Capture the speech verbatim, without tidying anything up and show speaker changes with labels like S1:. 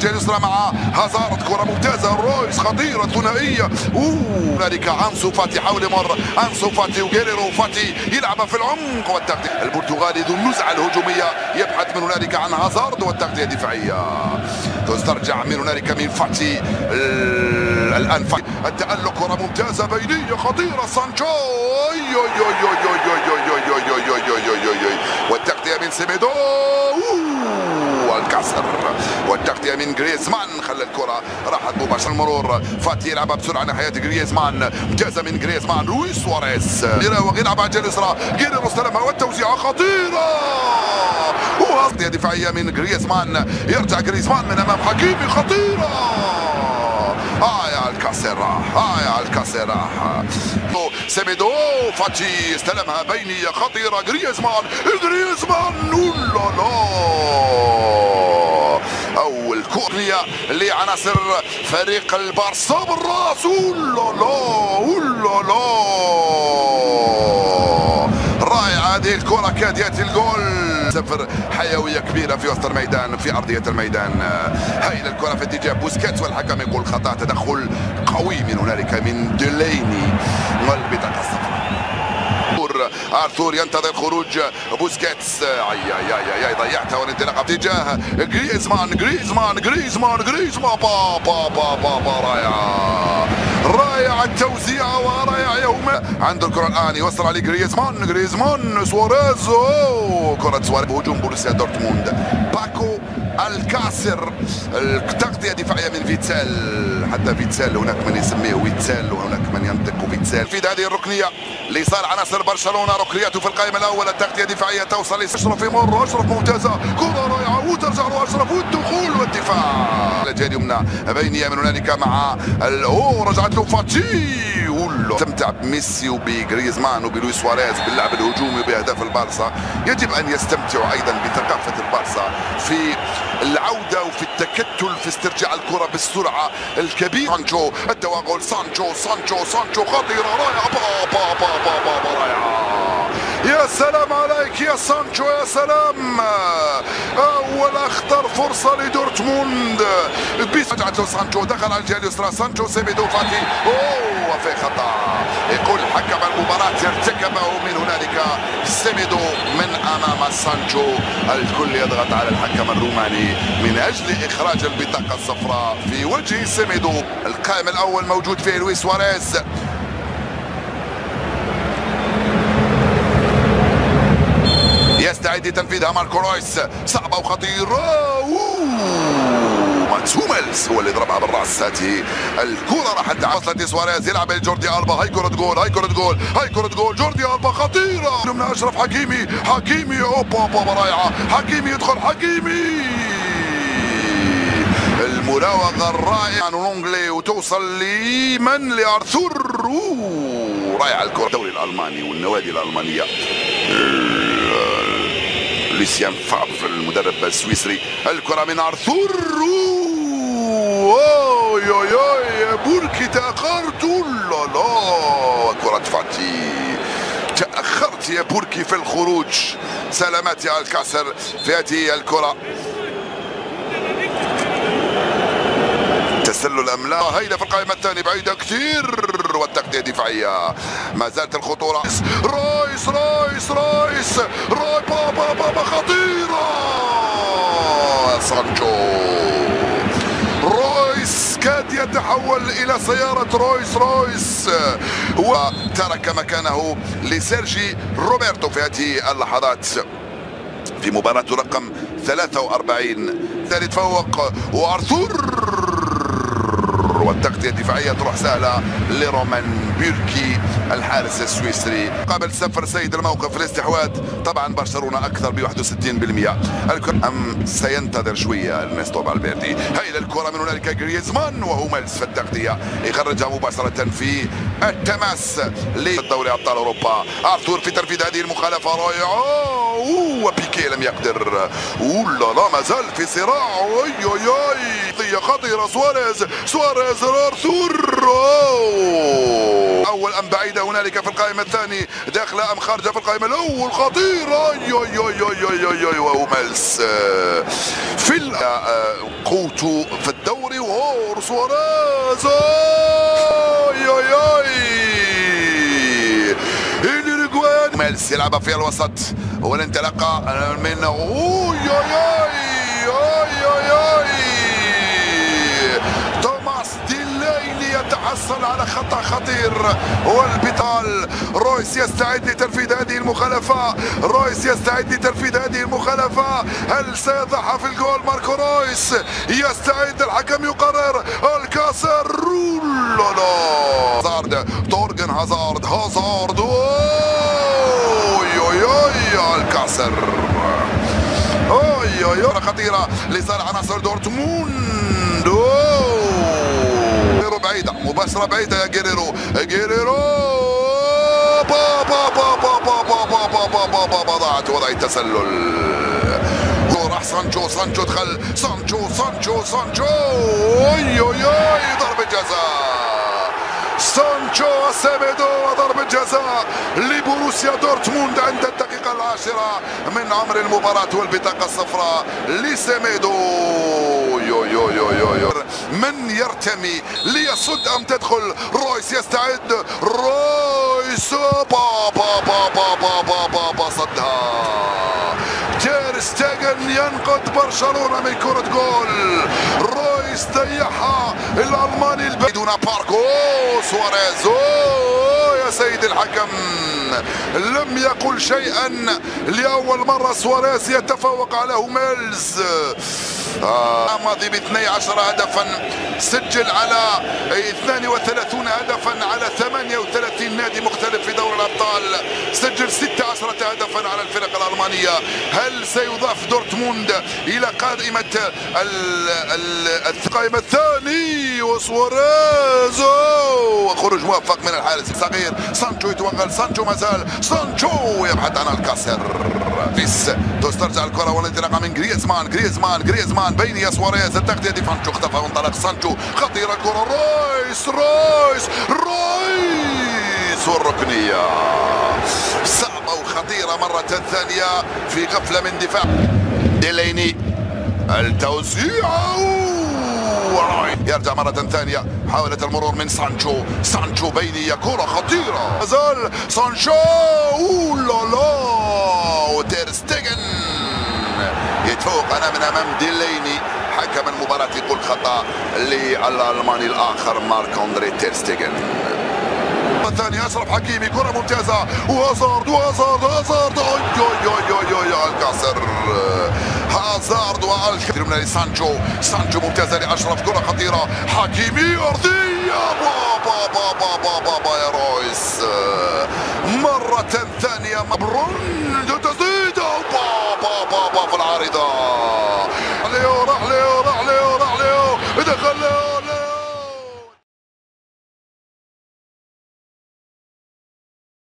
S1: الجهه اليسرى مع هازارد، كره ممتازه، رويس خطيره ثنائيه. اوه هنالك انسو فاتي حاول يمر، انسو فاتي وغيريرو، فاتي يلعب في العمق، والتغطيه البرتغالي ذو النزعه الهجوميه يبحث من هنالك عن هازارد، والتغطيه الدفاعيه تسترجع من هنالك من فاتي. الان فاتي التألق، كره ممتازه بينيه خطيره، سانشو والتغطيه من سيميدو، الكسر، والتغطيه من جريزمان خلى الكره راحت مباشره المرور. فاتي يلعبها بسرعه ناحيه جريزمان، ممتازه من جريزمان، لويس سواريز يلعب على الجهه اليسرى، غيريرو استلمها والتوزيعه خطيره، وتغطيه دفاعيه من جريزمان، يرجع جريزمان من امام حكيمي خطيره. اه يا الكاسر راح، اه يا الكاسر راح. سيميدو، فاتي استلمها بينيه خطيره، جريزمان جريزمان اولا اول كورنيا لعناصر فريق البارسا بالراس، اولا اولا رائعه هذه الكره، كاد ياتي الجول. صفر، حيويه كبيره في وسط الميدان في ارضيه الميدان. هايله الكره في اتجاه بوسكيتس، والحكم يقول خطا، تدخل قوي من هنالك من ديليني، والبطاقه الصفراء. ارثور ينتظر خروج بوسكيتس، اي اي اي اي ضيعتها، والانطلاقه في اتجاه جريزمان جريزمان جريزمان جريزمان با با با با با رائعه رائعه التوزيع ورائع يوم. عنده الكره الان يوصل عليه جريزمان جريزمان سواريز، أوه. كره سواريز بهجوم بروسيا دورتموند، باكو الكاسر، التغطيه دفاعيه من فيتسال، حتى فيتسال هناك من يسميه ويتسال وهناك من ينطق فيتسال. في هذه الركنيه لصالح عناصر برشلونه، ركنياته في القائمه الاولى، التغطيه دفاعيه توصل لاشرف، يمر اشرف ممتازه، كره رائعه وترجع له اشرف، والدخول والدفاع الجهه اليمنى بينيه من هنالك مع اوه رجعت له فاتي، استمتع بميسي وبجريزمان وبلويس سواريز باللعب الهجومي باهداف البارسا، يجب ان يستمتعوا ايضا بثقافه البارسا في العوده وفي التكتل في استرجاع الكره بالسرعه الكبيره. سانشو التوغل، سانشو سانشو سانشو خطيره رائعه، با با با با با, با رائعه، يا سلام عليك يا سانشو يا سلام. اول اخطر فرصه لدورتموند، رجعت له سانشو، دخل على الجهه اليسرى، سانشو سيميدو فاتي، اوه في خطا، يقول حكم المباراه ارتكبه من هنالك سيميدو من امام سانشو. الكل يضغط على الحكم الروماني من اجل اخراج البطاقه الصفراء في وجه سيميدو. القائم الاول موجود فيه لويس سواريز، يستعد لتنفيذها ماركو رويس، صعبه وخطيره، ماتس هوملز هو اللي ضربها بالراس. هذه الكره راحت وصلت لسواريز، يلعب لجوردي البا، هاي كره جول هاي كره جول هاي كره جول، جوردي البا خطيره من اشرف حكيمي، حكيمي اوبا اوبا رائعه، حكيمي يدخل، حكيمي المراوغه الرائعه نونغلي، وتوصل لمن لارثور، رائعه الكره. الدوري الالماني والنوادي الالمانيه، لوسيان فافر المدرب السويسري، الكره من ارثور، اوي اوي اوي بوركي تاخرت، لا لا كره فاتي، تاخرت يا بوركي في الخروج، سلامات يا الكاسر في هذه الكره. تسلل ام لا؟ هيدا في القائمه الثانيه بعيده كثير، والتغطيه دفاعيه، ما زالت الخطوره، رويس رويس رويس روي بابا بابا خطيره، سانشو رويس كاد يتحول الى سياره رويس رويس، وترك مكانه لسيرجي روبرتو في هذه اللحظات في مباراة رقم ثلاثة وأربعين. ثالث فوق وارثور، والتغطية الدفاعية تروح سهلة لرومان بيركي الحارس السويسري. قابل صفر سيد الموقف، الاستحواذ طبعا برشلونة أكثر ب واحد وستين بالمئة. أم سينتظر شوية إرنستو فالفيردي. هاي الكرة من هنالك جريزمان وهوملز في التغطية، يخرجها مباشرة في التماس لدوري أبطال أوروبا. أرثور في تنفيذ هذه المخالفة رائعة، وبيكي لم يقدر، اولا لا ما زال في صراع، اي اي اي خطيرة، سواريز سواريز ارثور، اول أم بعيدة هنالك في القائمة الثاني، داخلة أم خارجة في القائمة الأول. خطيرة وملس في قوته في الدوري. وهور سواريز ميلس يلعبها في الوسط والانطلاقة من اوي توماس ديليني يتحصل على خطأ خطير والبطال. رويس يستعد لتنفيذ هذه المخالفة، رويس يستعد لتنفيذ هذه المخالفة. هل سيضعها في الجول؟ ماركو رويس يستعد، الحكم يقرر الكاسر. هازارد، تورغن هازارد، هازارد الكاسر. اوي اوي خطيرة لصالح عناصر دورتموند. جيريرو بعيدة، مباشرة بعيدة يا جيريرو. جيريرو بابا بابا بابا بابا بابا بابا ضاعت وضعية تسلل. راح سانشو، سانشو دخل، سانشو سانشو سانشو اوي اوي ضربة جزاء. سانشو سيميدو وضربة جزاء لبروسيا دورتموند عند الدقيقة العاشرة من عمر المباراة والبطاقة الصفراء لسيميدو. يو يو يو يو يو من يرتمي ليصد أم تدخل؟ رويس يستعد، رويس بابا بابا بابا بابا صدها. تير ستيغن ينقذ برشلونة من كرة جول. رويس ضيعها الألماني البعيد دون باركو. سواريز يا سيد الحكم لم يقل شيئا. لأول مرة سواريز يتفوق على هوميلز. آه ماضي ب اثني عشر هدفا، سجل على اثنين وثلاثين هدفا على ثمانية وثلاثين نادي مختلف في دوري الابطال، سجل ستة عشر هدفا على الفرق الالمانيه. هل سيضاف دورتموند الى قائمه القائمه الثاني؟ وسواريز وخروج موفق من الحارس الصغير. سانشو يتوغل، سانشو مازال، سانشو يبحث عن الكسر. فيس تسترجع الكره والانطلاقه من جريزمان، جريزمان جريزمان بين سواريز، التغطيه دي فانشو اختفى وانطلق سانشو. خطيره الكره، رويس رويس رويس والركنيه صعبه وخطيره مره ثانيه في غفله من دفاع ديليني. التوزيع يرجع مرة ثانية، حاولة المرور من سانشو، سانشو بينية، كرة خطيرة، مازال سانشو لا وتير ستيغن يتفوق أنا من أمام ديليني. حكم المباراة يقول خطأ للألماني الآخر مارك أندري تير ستيغن. الثاني أشرف حكيمي، كرة ممتازة، وهازارد وهازارد هازارد الكاسر. هازارد والكثير من سانشو، سانشو ممتازة لأشرف، كرة خطيرة، حكيمي أرضية بابا بابا بابا بابا يا رويس. مرة ثانية مبرون